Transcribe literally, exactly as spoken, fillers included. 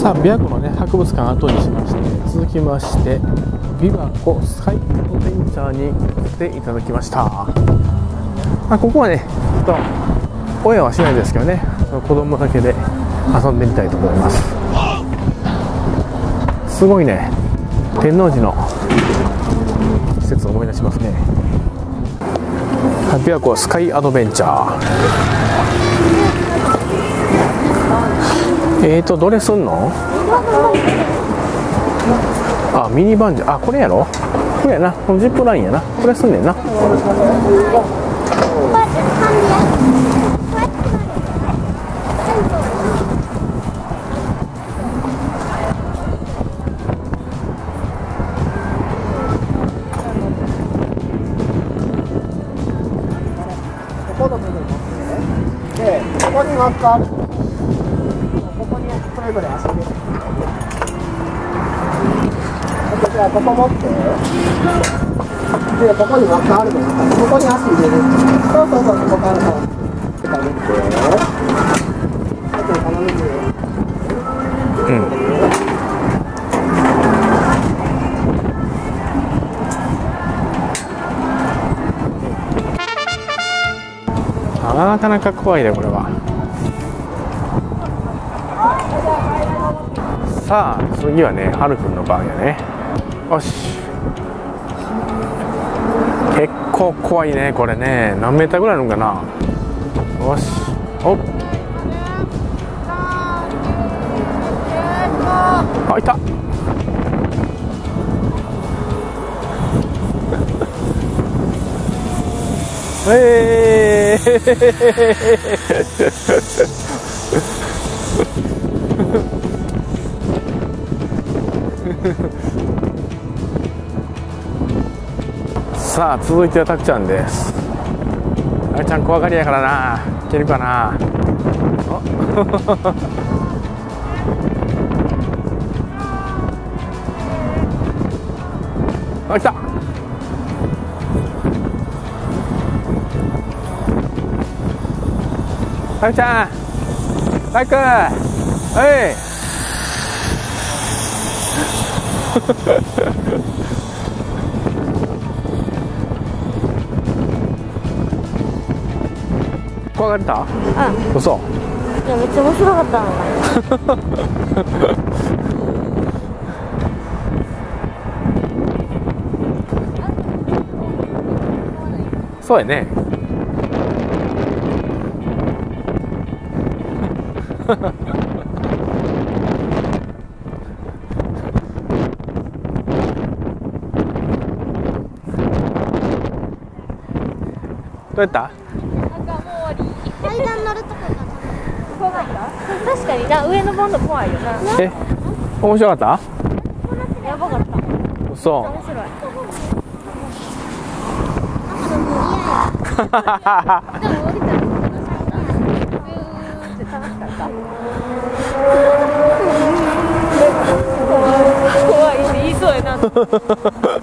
さあ琵琶湖のね博物館後にしまして、続きまして琵琶湖スカイアドベンチャーに来ていただきました。まあ、ここはねちょっと親はしないですけどね、子供だけで遊んでみたいと思います。すごいね、天王寺の施設を思い出しますね。琵琶湖スカイアドベンチャー。えーとどれすんの？あ、ミニバンジー、あ、これやろ、これやな、このジップラインやな、これすんねんな。 で、ここに輪っかある。ここにそれぞれ遊べる。じゃあここ持って。で、ここに輪っかあるの。ここに足入れる。そうそうそう、ここからそう。食べて。あと頼むよ。 うん。なかなか怖いねこれは。さあ次はねはるくんの番やね。よし、結構怖いねこれね。何メーターぐらいあるのかな。よし、おっ、あ、いた。えーさあ続いてはたくちゃんです。たくちゃん怖がりやからな、いけるかな。あ、来た。たくちゃん、たく、はい怖がれた？うん。嘘。 いや、めっちゃ面白かったの。 そうやね。どうやった？ 階段乗るとこが怖かった？確かにな、上のボンド怖いよな。 え、面白かった？ やばかった。 嘘。 面白い。でも降りたら楽しかった。怖いって言いそうやな。